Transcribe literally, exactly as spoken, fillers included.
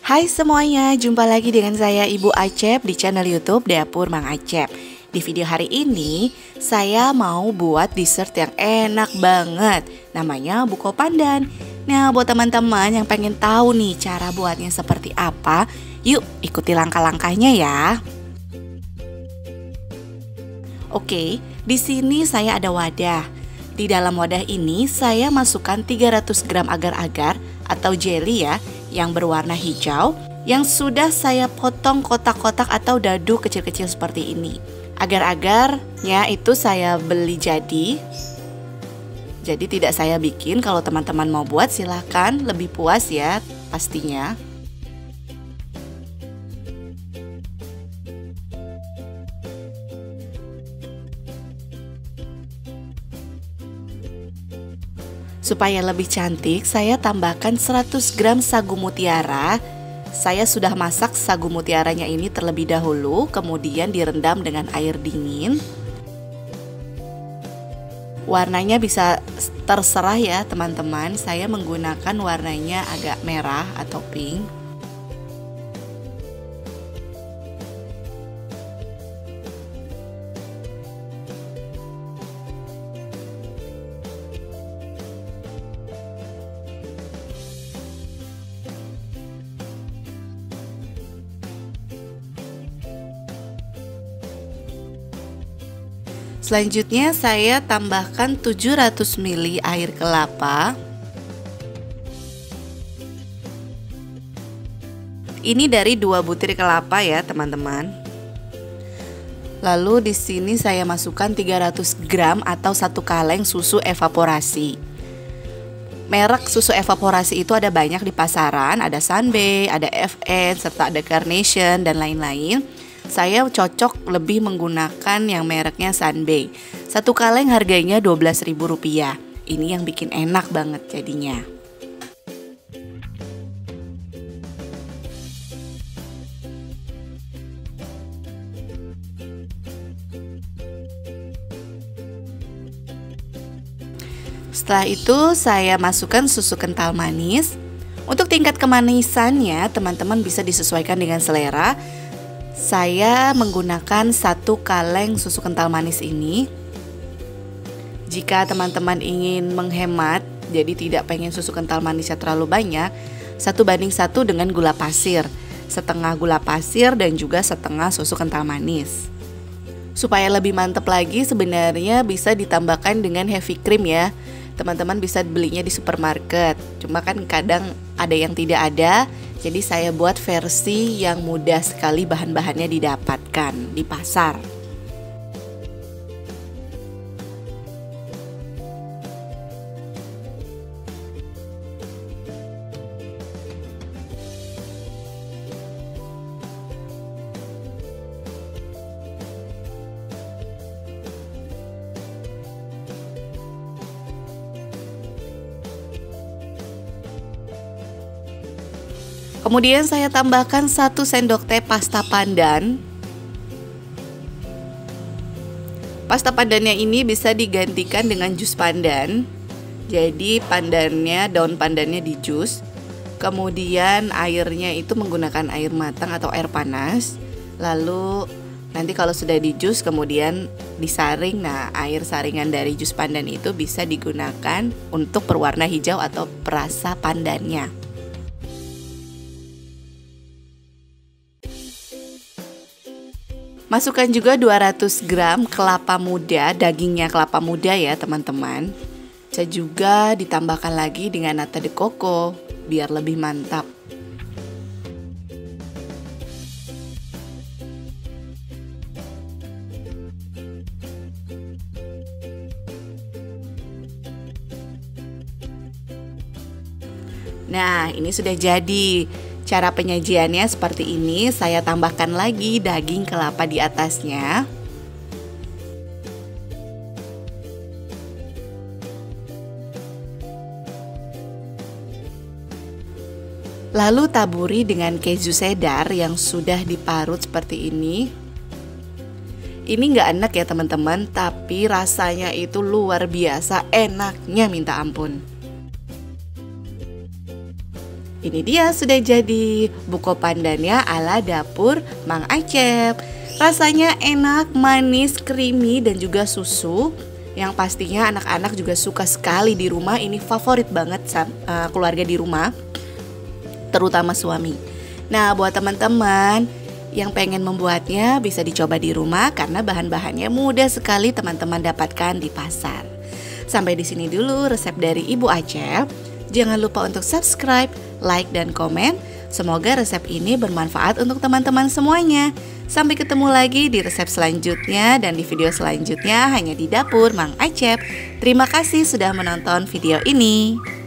Hai semuanya, jumpa lagi dengan saya Ibu Acep di channel YouTube Dapur Mang Acep. Di video hari ini, saya mau buat dessert yang enak banget. Namanya buko pandan. Nah, buat teman-teman yang pengen tahu nih cara buatnya seperti apa, yuk ikuti langkah-langkahnya ya. Oke, di sini saya ada wadah. Di dalam wadah ini saya masukkan tiga ratus gram agar-agar atau jelly ya, yang berwarna hijau yang sudah saya potong kotak-kotak atau dadu kecil-kecil seperti ini. Agar-agarnya itu saya beli jadi. Jadi tidak saya bikin. Kalau teman-teman mau buat silahkan, lebih puas ya pastinya. Supaya lebih cantik, saya tambahkan seratus gram sagu mutiara. Saya sudah masak sagu mutiaranya ini terlebih dahulu, kemudian direndam dengan air dingin. Warnanya bisa terserah ya teman-teman. Saya menggunakan warnanya agak merah atau pink. Selanjutnya saya tambahkan tujuh ratus mililiter air kelapa. Ini dari dua butir kelapa ya teman-teman. Lalu di sini saya masukkan tiga ratus gram atau satu kaleng susu evaporasi. Merek susu evaporasi itu ada banyak di pasaran, ada Sunbay, ada F N, serta ada Carnation dan lain-lain. Saya cocok lebih menggunakan yang mereknya Sunbay. Satu kaleng harganya dua belas ribu rupiah. Ini yang bikin enak banget jadinya. Setelah itu saya masukkan susu kental manis. Untuk tingkat kemanisannya teman-teman bisa disesuaikan dengan selera. Saya menggunakan satu kaleng susu kental manis ini. Jika teman-teman ingin menghemat, jadi tidak pengen susu kental manisnya terlalu banyak, satu banding satu dengan gula pasir. Setengah gula pasir dan juga setengah susu kental manis. Supaya lebih mantep lagi sebenarnya bisa ditambahkan dengan heavy cream ya. Teman-teman bisa belinya di supermarket. Cuma kan kadang ada yang tidak ada. Jadi saya buat versi yang mudah sekali bahan-bahannya didapatkan di pasar. Kemudian saya tambahkan satu sendok teh pasta pandan. Pasta pandannya ini bisa digantikan dengan jus pandan. Jadi pandannya, daun pandannya di jus. Kemudian airnya itu menggunakan air matang atau air panas. Lalu nanti kalau sudah di jus kemudian disaring. Nah, air saringan dari jus pandan itu bisa digunakan untuk berwarna hijau atau perasa pandannya. Masukkan juga dua ratus gram kelapa muda, dagingnya kelapa muda ya teman-teman. Bisa juga ditambahkan lagi dengan nata de coco biar lebih mantap. Nah, ini sudah jadi. Cara penyajiannya seperti ini, saya tambahkan lagi daging kelapa di atasnya. Lalu taburi dengan keju cheddar yang sudah diparut seperti ini. Ini nggak enak ya teman-teman, tapi rasanya itu luar biasa enaknya minta ampun. Ini dia sudah jadi buko pandannya ala dapur Mang Acep. Rasanya enak, manis, creamy dan juga susu yang pastinya anak-anak juga suka sekali di rumah. Ini favorit banget uh, keluarga di rumah, terutama suami. Nah, buat teman-teman yang pengen membuatnya bisa dicoba di rumah karena bahan-bahannya mudah sekali teman-teman dapatkan di pasar. Sampai di sini dulu resep dari Ibu Acep. Jangan lupa untuk subscribe, like, dan komen. Semoga resep ini bermanfaat untuk teman-teman semuanya. Sampai ketemu lagi di resep selanjutnya dan di video selanjutnya hanya di dapur Mang Acep. Terima kasih sudah menonton video ini.